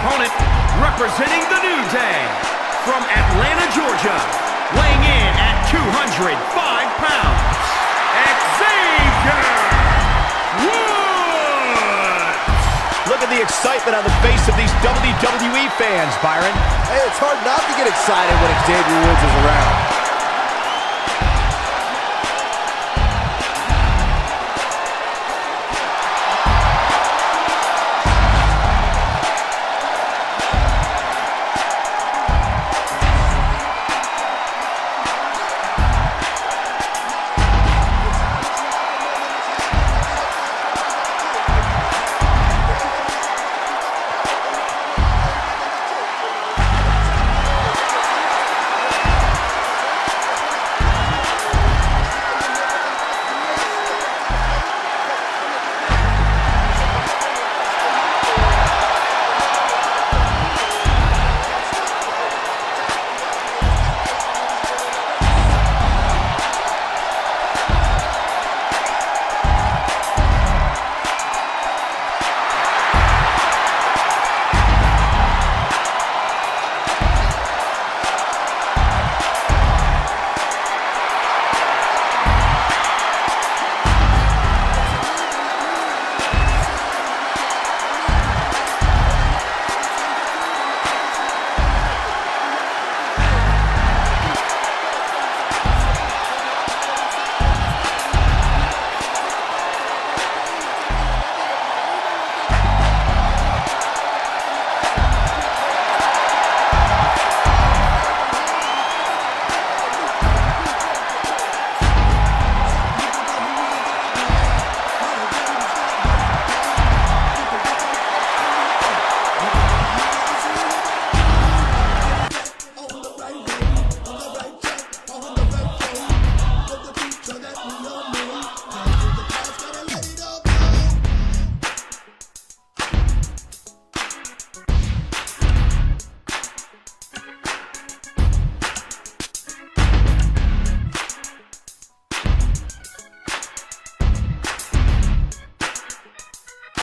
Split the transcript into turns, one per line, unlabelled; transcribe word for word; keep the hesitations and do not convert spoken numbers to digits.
opponent, representing the New Day, from Atlanta, Georgia, weighing in at two hundred five pounds, Xavier Woods!
Look at the excitement on the face of these W W E fans, Byron.
Hey, it's hard not to get excited when Xavier Woods is around.